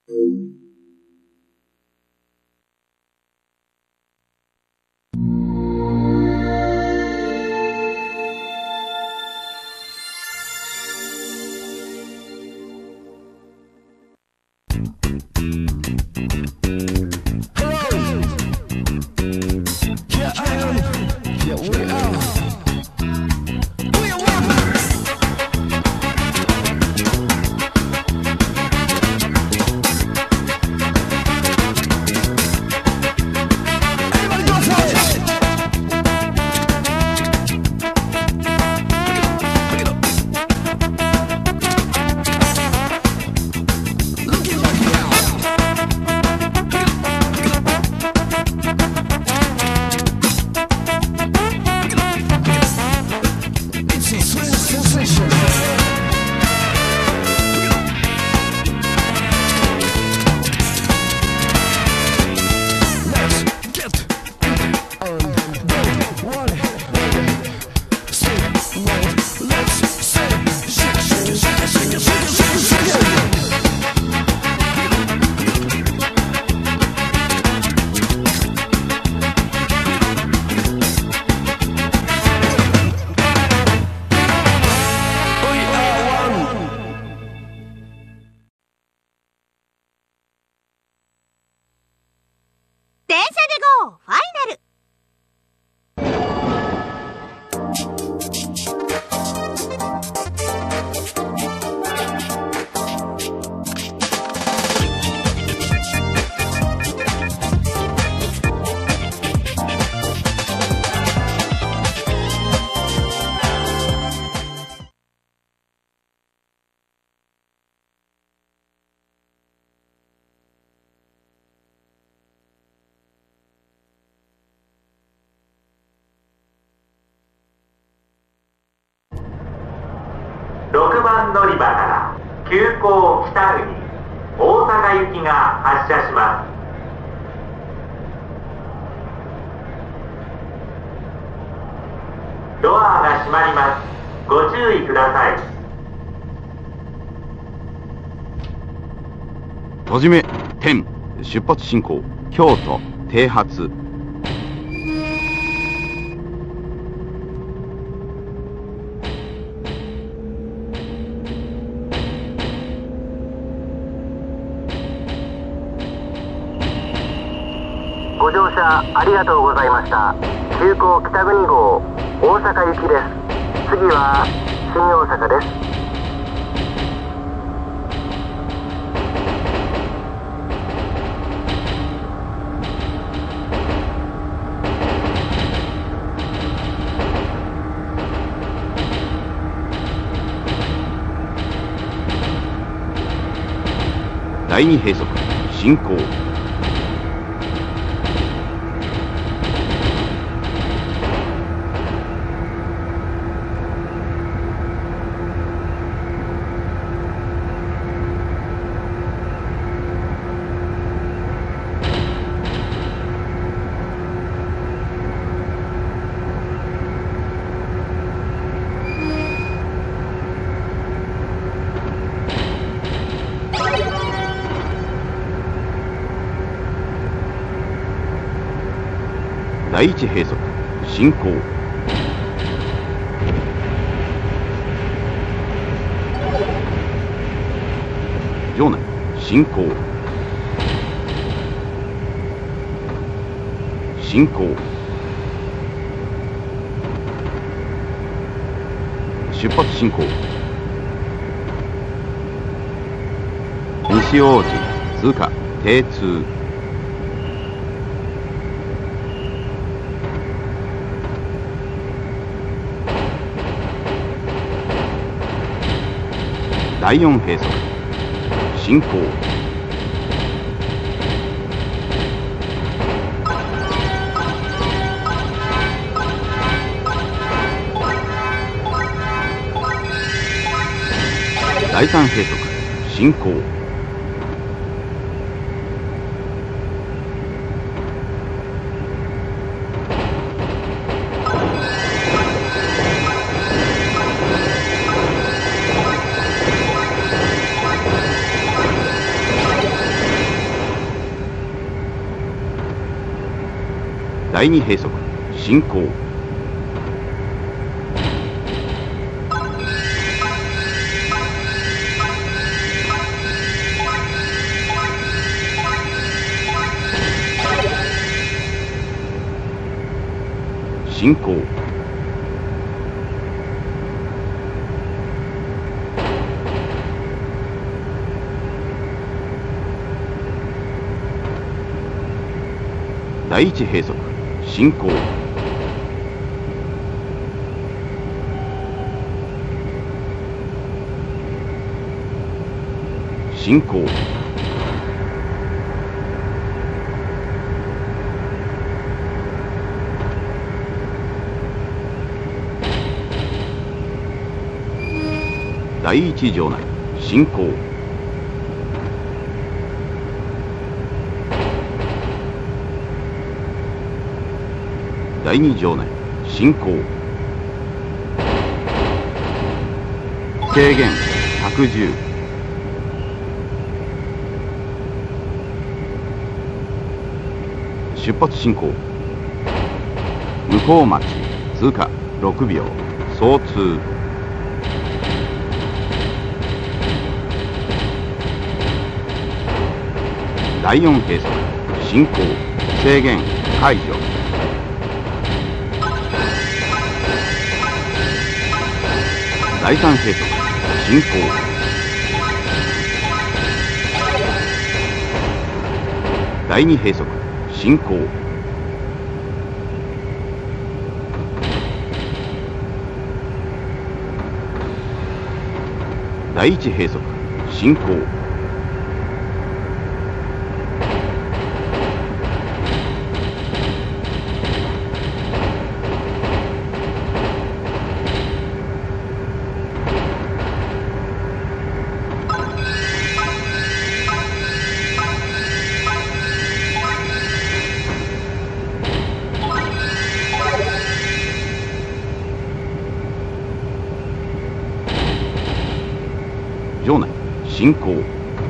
6番乗り場から急行北国大阪行きが発車します。ドアが閉まります。ご注意ください。 はじめ10出発進行京都停発。 ご乗車ありがとうございました。急行北国号大阪行きです。次は新大阪です。 第2閉塞進行。第1閉塞進行。場内進行。進行。出発進行。西大路通過停通。第4閉塞進行。第3閉塞進行。 第2閉塞進行。進行。第1閉塞進行。進行。第1場内進行。第2場内進行。制限110。出発進行。向こう町通過6秒総通。第4閉塞進行。制限解除。第3閉塞進行。第2閉塞進行。第1閉塞進行。場内進行。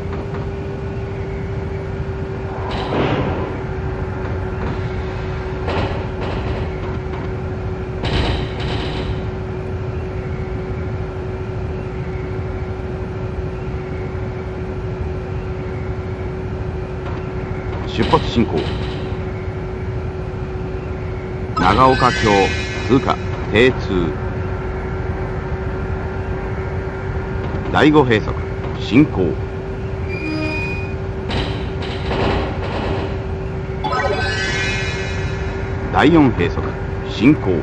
出発進行。長岡橋通過定通。第5閉塞進行。第4閉塞進行。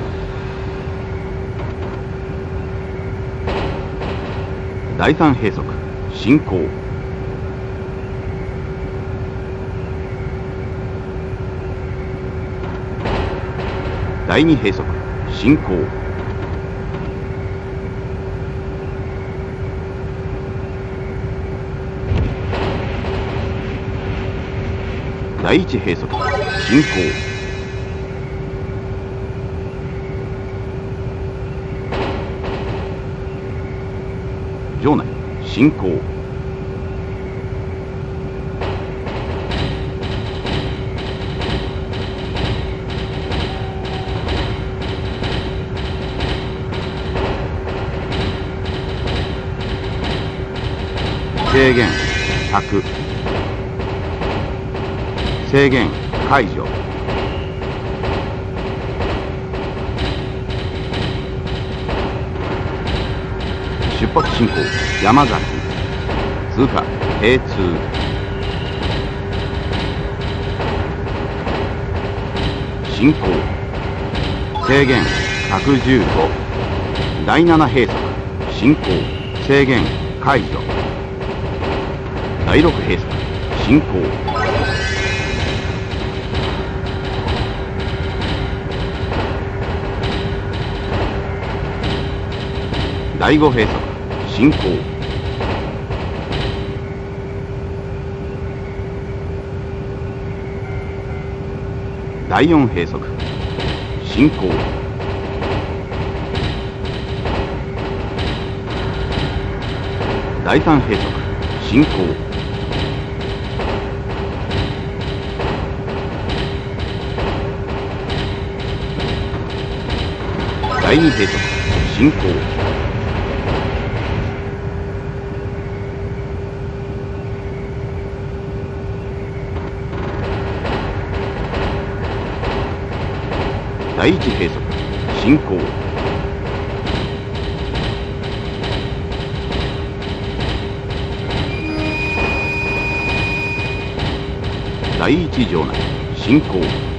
第3閉塞進行。第2閉塞進行。第1閉塞進行。場内進行。制限100。制限解除。出発進行。山崎通過定通。進行。制限115。第7閉塞進行。制限解除。第6閉塞進行。第5閉塞進行。第4閉塞進行。第3閉塞進行。 第2兵則進行。第1兵則進行。第1場内進行。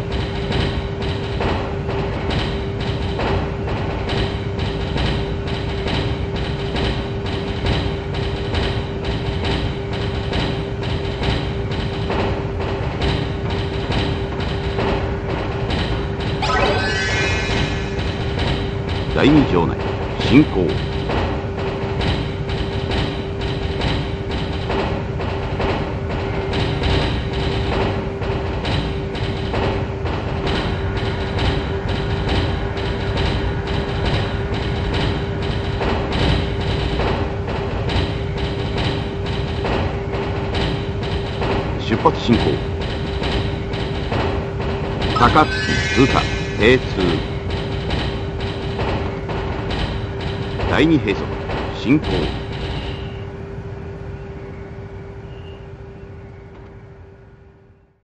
第2場内進行。出発進行。高槻通過定通。第2兵則進行。